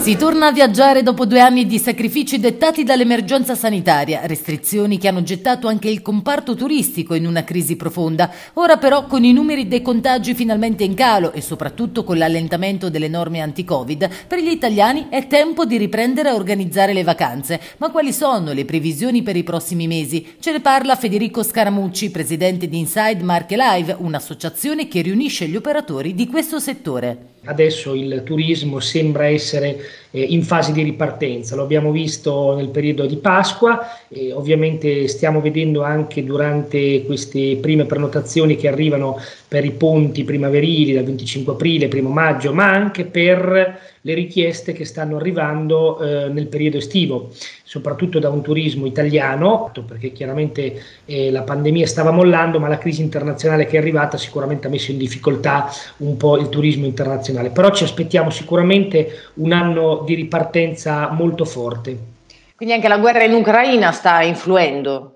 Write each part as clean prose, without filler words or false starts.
Si torna a viaggiare dopo 2 anni di sacrifici dettati dall'emergenza sanitaria, restrizioni che hanno gettato anche il comparto turistico in una crisi profonda. Ora però, con i numeri dei contagi finalmente in calo e soprattutto con l'allentamento delle norme anti-Covid, per gli italiani è tempo di riprendere a organizzare le vacanze. Ma quali sono le previsioni per i prossimi mesi? Ce ne parla Federico Scaramucci, presidente di Inside Marche Live, un'associazione che riunisce gli operatori di questo settore. Adesso il turismo sembra essere in fase di ripartenza, lo abbiamo visto nel periodo di Pasqua e ovviamente stiamo vedendo anche durante queste prime prenotazioni che arrivano per i ponti primaverili dal 25 aprile, 1 maggio, ma anche per le richieste che stanno arrivando nel periodo estivo, soprattutto da un turismo italiano, perché chiaramente la pandemia stava mollando, ma la crisi internazionale che è arrivata sicuramente ha messo in difficoltà un po' il turismo internazionale, però ci aspettiamo sicuramente un anno di ripartenza molto forte. Quindi anche la guerra in Ucraina sta influendo?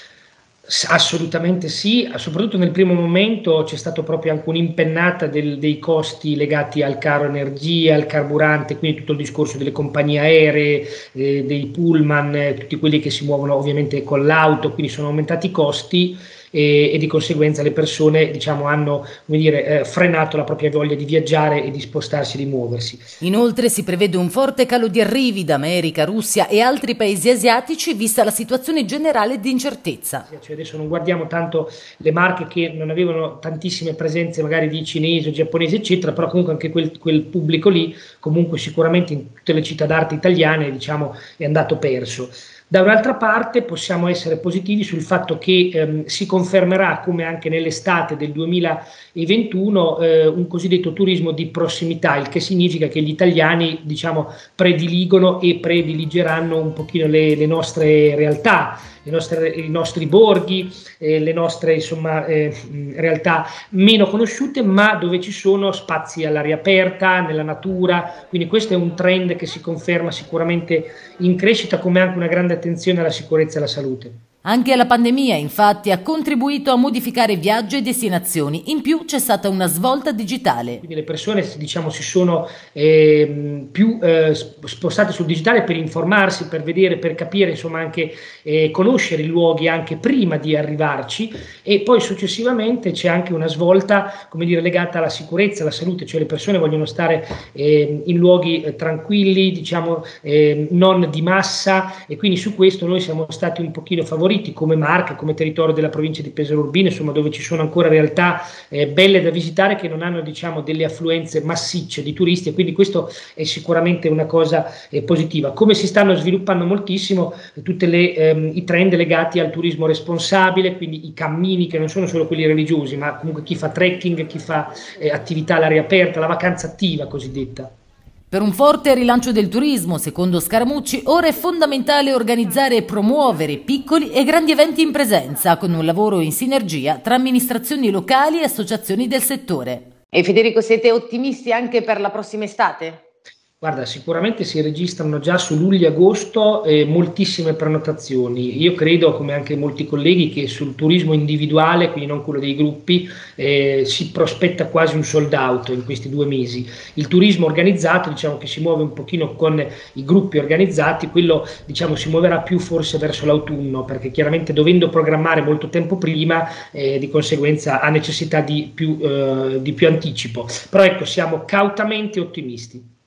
Assolutamente sì, soprattutto nel primo momento c'è stato proprio anche un'impennata dei costi legati al caro energia, al carburante, quindi tutto il discorso delle compagnie aeree, dei pullman, tutti quelli che si muovono ovviamente con l'auto, quindi sono aumentati i costi e di conseguenza le persone hanno frenato la propria voglia di viaggiare e di spostarsi, di muoversi. Inoltre si prevede un forte calo di arrivi da America, Russia e altri paesi asiatici vista la situazione generale di incertezza. Cioè adesso non guardiamo tanto le marche che non avevano tantissime presenze magari di cinesi o giapponesi eccetera, però comunque anche quel pubblico lì comunque sicuramente in tutte le città d'arte italiane è andato perso. Da un'altra parte possiamo essere positivi sul fatto che si confermerà, come anche nell'estate del 2021, un cosiddetto turismo di prossimità, il che significa che gli italiani prediligono e prediligeranno un pochino le nostre realtà, i nostri borghi, le nostre realtà meno conosciute, ma dove ci sono spazi all'aria aperta, nella natura, quindi questo è un trend che si conferma sicuramente in crescita, come anche una grande attenzione alla sicurezza e alla salute. Anche la pandemia, infatti, ha contribuito a modificare viaggi e destinazioni. In più c'è stata una svolta digitale. Quindi le persone si sono più spostate sul digitale per informarsi, per vedere, per capire, anche conoscere i luoghi anche prima di arrivarci, e poi successivamente c'è anche una svolta legata alla sicurezza, alla salute, cioè le persone vogliono stare in luoghi tranquilli, non di massa, e quindi su questo noi siamo stati un pochino favoriti come Marche, come territorio della provincia di Pesaro Urbino, dove ci sono ancora realtà belle da visitare che non hanno delle affluenze massicce di turisti, e quindi questo è sicuramente una cosa positiva. Come si stanno sviluppando moltissimo tutti i trend legati al turismo responsabile, quindi i cammini che non sono solo quelli religiosi, ma comunque chi fa trekking, chi fa attività all'aria aperta, la vacanza attiva cosiddetta. Per un forte rilancio del turismo, secondo Scaramucci, ora è fondamentale organizzare e promuovere piccoli e grandi eventi in presenza, con un lavoro in sinergia tra amministrazioni locali e associazioni del settore. E Federico, siete ottimisti anche per la prossima estate? Guarda, sicuramente si registrano già su luglio e agosto moltissime prenotazioni. Io credo, come anche molti colleghi, che sul turismo individuale, quindi non quello dei gruppi, si prospetta quasi un sold out in questi 2 mesi. Il turismo organizzato, che si muove un pochino con i gruppi organizzati, quello si muoverà più forse verso l'autunno, perché chiaramente dovendo programmare molto tempo prima, di conseguenza ha necessità di più anticipo. Però ecco, siamo cautamente ottimisti.